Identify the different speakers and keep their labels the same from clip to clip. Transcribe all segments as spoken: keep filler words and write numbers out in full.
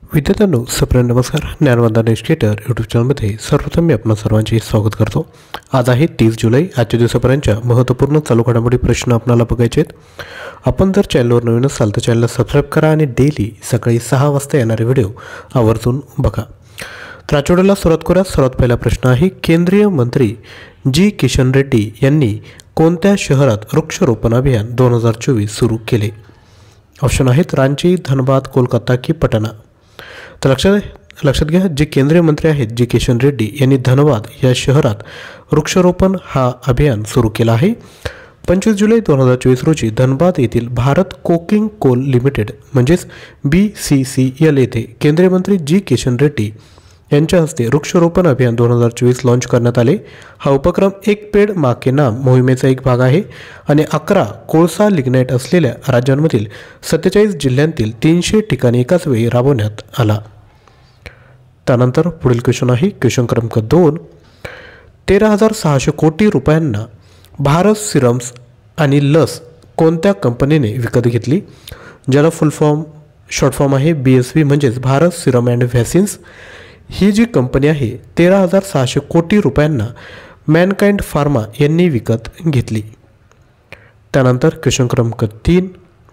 Speaker 1: विद्यार्थ्यांनो, सप्रेम नमस्कार. ज्ञानवंदना एज्युकेटर यूट्यूब चॅनलमध्ये सर्वप्रथम मी आपणा सर्वांचे स्वागत करतो. आज आहे तीस जुलै. आजच्या दिवसापर्यंतच्या महत्त्वपूर्ण चालू घडामोडी प्रश्न आपल्याला बघायचे आहेत. आपण जर चॅनलवर नवीन असाल तर चॅनलला सबस्क्राईब करा आणि डेली सकाळी सहा वाजता येणारे व्हिडिओ आवर्जून बघा. तर आठवड्याला सुरुवात करूया. सर्वात पहिला प्रश्न आहे, केंद्रीय मंत्री जी किशन रेड्डी यांनी कोणत्या शहरात वृक्षारोपण अभियान दोन हजार चोवीस सुरू केले? ऑप्शन आहेत रांची, धनबाद, कोलकाता की पटना. तर लक्षात लक्षात घ्या, जे केंद्रीय मंत्री आहेत जी किशन रेड्डी यांनी धनबाद या शहरात वृक्षारोपण हा अभियान सुरू केला आहे. पंचवीस जुलै दोन हजार चोवीस रोजी धनबाद येथील भारत कोकिंग कोल लिमिटेड म्हणजेच बी सी सी एल येथे केंद्रीय मंत्री जी किशन रेड्डी यांच्या हस्ते वृक्षारोपण अभियान दोन हजार चोवीस लॉन्च करण्यात आले. हा उपक्रम एक पेड माँ के नाम मोहिमेचा एक भाग आहे आणि अकरा कोळसा लिग्नाईट असलेल्या राज्यांमधील सत्तेचाळीस जिल्ह्यांतील तीनशे ठिकाणी एकाच वेळी राबवण्यात आला. त्यानंतर पुढील क्वेश्चन आहे, क्वेश्चन क्रमांक दोन. तेरा हजार सहाशे कोटी रुपयांना भारत सिरम्स आणि लस कोणत्या कंपनीने विकत घेतली? ज्याला फुल फॉर्म शॉर्ट फॉर्म आहे बी एस व्ही म्हणजेच भारत सिरम अँड व्हॅक्सिन्स. ही जी कंपनी आहे तेरा हजार सहाशे कोटी रुपयांना मॅनकाइंड फार्मा यांनी विकत घेतली. त्यानंतर क्वेश्चन क्रमांक तीन.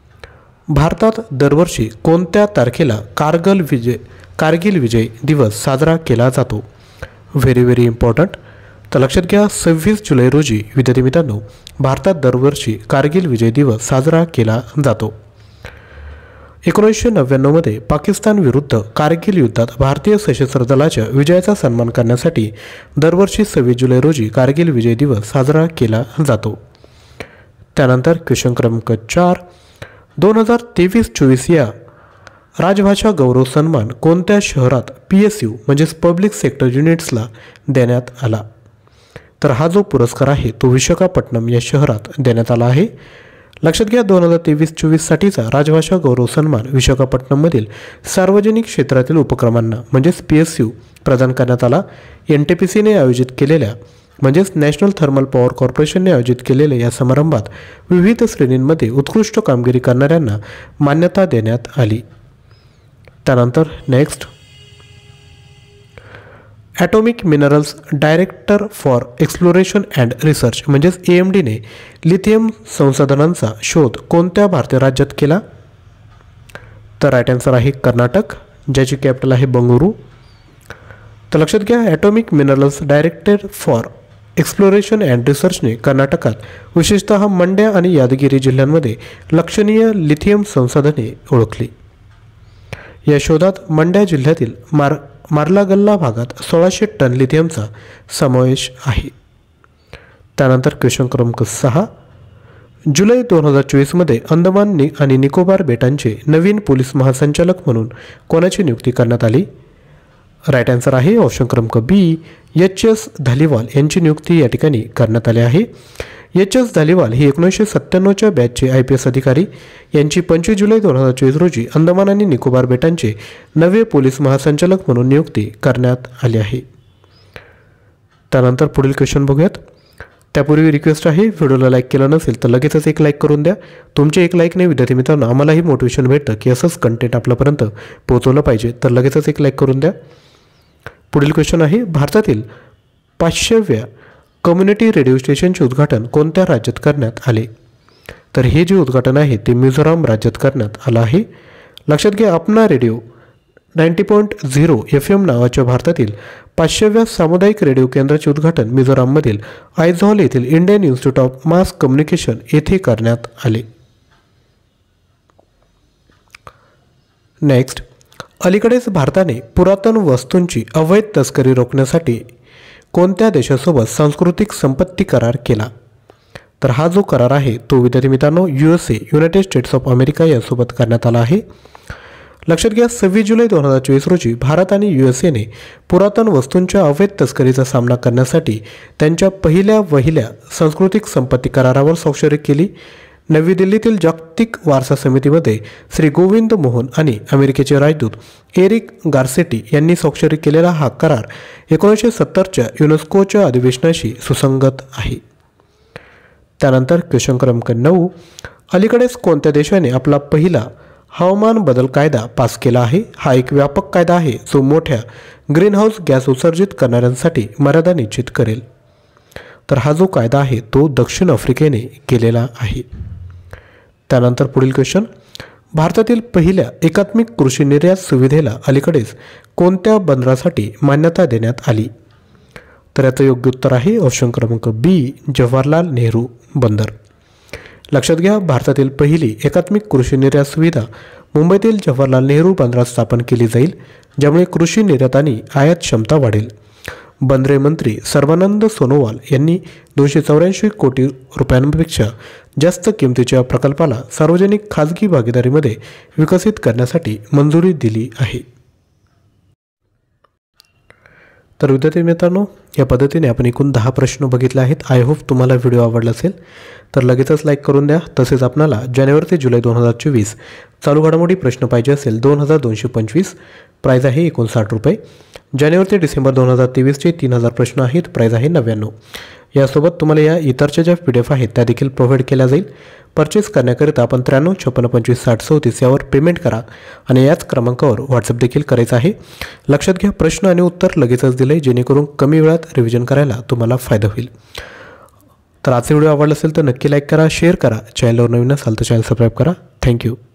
Speaker 1: भारतात दरवर्षी कोणत्या तारखेला कारगिल विजय कारगिल विजय दिवस साजरा केला जातो? Very very important. तर लक्षात घ्या, सव्वीस जुलै रोजी विद्यार्थी मित्रांनो भारतात दरवर्षी कारगिल विजय दिवस साजरा केला जातो. एकोणीसशे नव्याण्णवमध्ये पाकिस्तान विरुद्ध कारगिल युद्धात भारतीय सशस्त्र दलाच्या विजयाचा सन्मान करण्यासाठी दरवर्षी सव्वीस जुलै रोजी कारगिल विजय दिवस साजरा केला जातो. त्यानंतर क्वेश्चन क्रमांक चार. दोन हजार तेवीस चोवीस या राजभाषा गौरव सन्मान कोणत्या शहरात पी एस यू म्हणजेच पब्लिक सेक्टर युनिट्सला देण्यात आला? तर हा जो पुरस्कार आहे तो विशाखापट्टणम या शहरात देण्यात आला आहे. लक्षात घ्या, दोन हजार तेवीस चोवीससाठीचा राजभाषा गौरव सन्मान विशाखापट्टणममधील सार्वजनिक क्षेत्रातील उपक्रमांना म्हणजेच पी एस यू प्रदान करण्यात आला. एन टी पी सीने आयोजित केलेल्या म्हणजेच नॅशनल थर्मल पॉवर कॉर्पोरेशनने आयोजित केलेल्या या समारंभात विविध श्रेणींमध्ये उत्कृष्ट कामगिरी करणाऱ्यांना मान्यता देण्यात आली. त्यानंतर next, atomic minerals director for exploration and research म्हणजेच ए एम डीने लिथियम संसाधनांचा शोध कोणत्या भारतीय राज्यात केला? तर राईट आन्सर आहे कर्नाटक, ज्याची कॅपिटल आहे बंगळुरू. तर लक्षात घ्या, atomic minerals director for exploration and रिसर्चने कर्नाटकात विशेषतः मंड्या आणि यादगिरी जिल्ह्यांमध्ये लक्षणीय लिथियम संसाधने ओळखली. या शोधात मंड्या जिल्ह्यातील मार मार्लागल्ला भागात सोळाशे टन लिथियमचा समावेश आहे. त्यानंतर क्वेश्चन क्रमांक सहा. जुलै दोन हजार चोवीसमध्ये अंदमान नि आणि निकोबार बेटांचे नवीन पोलीस महासंचालक म्हणून कोणाची नियुक्ती करण्यात आली? राईट आन्सर आहे ऑप्शन क्रमांक बी, एच एस धालीवाल यांची नियुक्ती या ठिकाणी करण्यात आली आहे. एच एस धालीवाल ही एकोणीसशे सत्त्याण्णवच्या बॅचचे आय पी एस अधिकारी यांची पंचवीस जुलै दोन हजार चोवीस रोजी अंदमान आणि निकोबार बेटांचे नवे पोलीस महासंचालक म्हणून नियुक्ती करण्यात आली आहे. त्यानंतर पुढील क्वेश्चन बघूयात. त्यापूर्वी रिक्वेस्ट आहे, व्हिडिओला लाईक केलं नसेल तर लगेचच एक लाईक करून द्या. तुमचे एक लाईकने विद्यार्थी मित्रांनो आम्हालाही मोटिवेशन भेटतं की असंच कंटेंट आपल्यापर्यंत पोहोचवलं पाहिजे, तर लगेचच एक लाईक करून द्या. पुढील क्वेश्चन आहे, भारतातील पाचशेव्या कम्युनिटी रेडिओ स्टेशनचे उद्घाटन कोणत्या राज्यात करण्यात आले? तर हे जे उद्घाटन आहे ते मिझोराम राज्यात करण्यात आलं आहे. लक्षात घ्या, Apna radio ninety point zero F M नावाच्या भारतातील पाचशेव्या सामुदायिक रेडिओ केंद्राचे उद्घाटन मिझोराममधील आयझॉल येथील Indian institute of mass communication येथे करण्यात आले. नेक्स्ट, अलीकडेच भारताने पुरातन वस्तूंची अवैध तस्करी रोखण्यासाठी कोणत्या देशासोबत सांस्कृतिक संपत्ती करार केला? तर हा जो करार आहे तो विद्यार्थी मित्रांनो U S A United States of America यासोबत करण्यात आला आहे. लक्षात घ्या, सव्वीस जुलै दोन हजार चोवीस रोजी भारत आणि यू एस एने पुरातन वस्तूंच्या अवैध तस्करीचा सामना करण्यासाठी त्यांच्या पहिल्या वहिल्या सांस्कृतिक संपत्ती करारावर स्वाक्षरी केली. नवी दिल्लीतील जागतिक वारसा समितीमध्ये श्री गोविंद मोहन आणि अमेरिकेचे राजदूत एरिक गार्सेटी यांनी स्वाक्षरी केलेला हा करार एकोणीसशे सत्तरच्या युनेस्कोच्या अधिवेशनाशी सुसंगत आहे. त्यानंतर क्वेश्चन क्रमांक नऊ. अलीकडेच कोणत्या देशाने आपला पहिला हवामान बदल कायदा पास केला आहे. हा एक व्यापक कायदा आहे जो मोठ्या ग्रीनहाऊस गॅस उत्सर्जित करणाऱ्यांसाठी मर्यादा निश्चित करेल. तर हा जो कायदा आहे तो दक्षिण आफ्रिकेने केलेला आहे. त्यानंतर पुढील क्वेश्चन, भारतातील पहिल्या एकात्मिक कृषी निर्यात सुविधेला अलीकडेच कोणत्या बंदरासाठी मान्यता देण्यात आली? तर याचं योग्य उत्तर आहे ऑप्शन क्रमांक बी, जवाहरलाल नेहरू बंदर. लक्षात घ्या, भारतातील पहिली एकात्मिक कृषी निर्यात सुविधा मुंबईतील जवाहरलाल नेहरू बंदरात स्थापन केली जाईल, ज्यामुळे कृषी निर्यात आणि आयात क्षमता वाढेल. बंदरे मंत्री सर्बानंद सोनोवाल यांनी दोनशे चौऱ्याऐंशी कोटी रुपयांपेक्षा जास्त किमतीच्या प्रकल्पाला सार्वजनिक खाजगी भागीदारीमध्ये विकसित करण्यासाठी मंजुरी दिली आहे. तर विद्यार्थी मित्रांनो, या पद्धतीने आपण एकूण दहा प्रश्न बघितले आहेत. आय होप तुम्हाला व्हिडिओ आवडला असेल. तर लगेचच लाईक करून द्या. तसेच आपल्याला जानेवारी ते जुलै दोन हजार चोवीस चालू घडामोडी प्रश्न पाहिजे असेल दोन हजार दोनशे पंचवीस, प्राईज आहे एकोणसाठ रुपये. जानेवारी ते डिसेंबर दोन हजार तेवीसचे तीन हजार प्रश्न आहेत, प्राईज आहे नव्याण्णव. यासोबत तुम्हाला या इतरच्या ज्या पी डी एफ आहेत त्या देखील प्रोव्हाइड केल्या जाईल. परचेस करण्याकरिता आपण त्र्याण्णव छप्पन्न पंचवीस साठ चौतीस यावर पेमेंट करा आणि याच क्रमांकावर व्हॉट्सअप देखील करायचं आहे. लक्षात घ्या, प्रश्न आणि उत्तर लगेचच दिले जेणेकरून कमी वेळात रिव्हिजन करायला तुम्हाला फायदा होईल. तर आजचा व्हिडिओ आवडला असेल तर नक्की लाईक करा, शेअर करा. चॅनलवर नवीन असाल तर चॅनल सबस्क्राईब करा. थँक्यू.